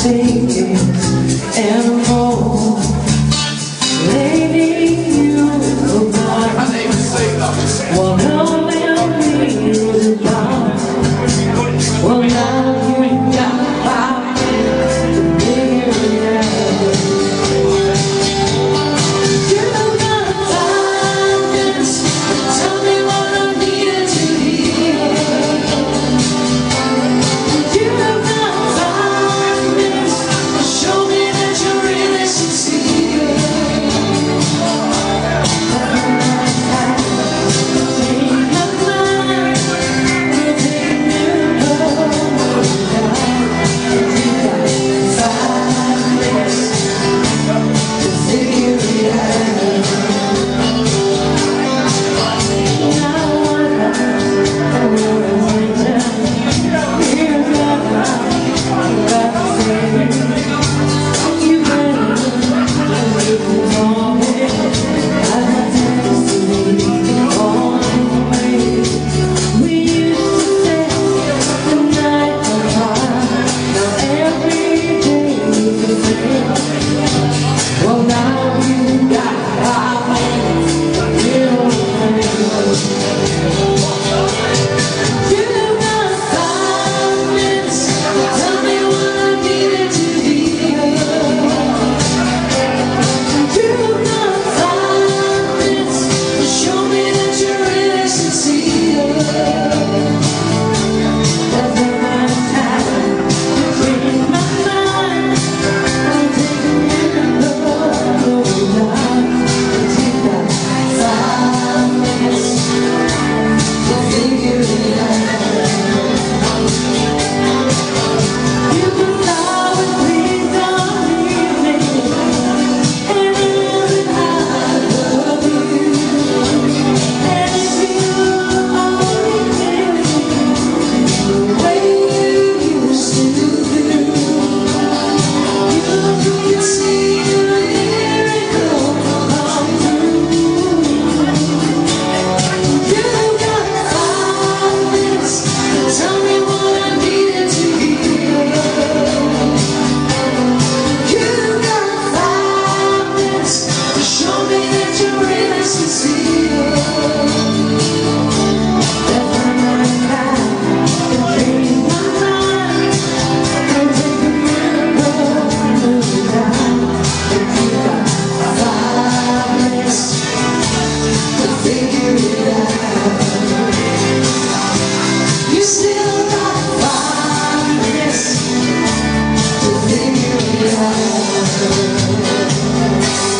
take it anymore. Lady, you were born. Well, no memory is gone. Well, now you got 5 minutes to figure it out. You got 5 minutes to tell me what I needed to hear. You got 5 minutes to show me that you're really sincere.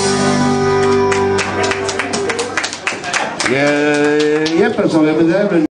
Ja, pero sobre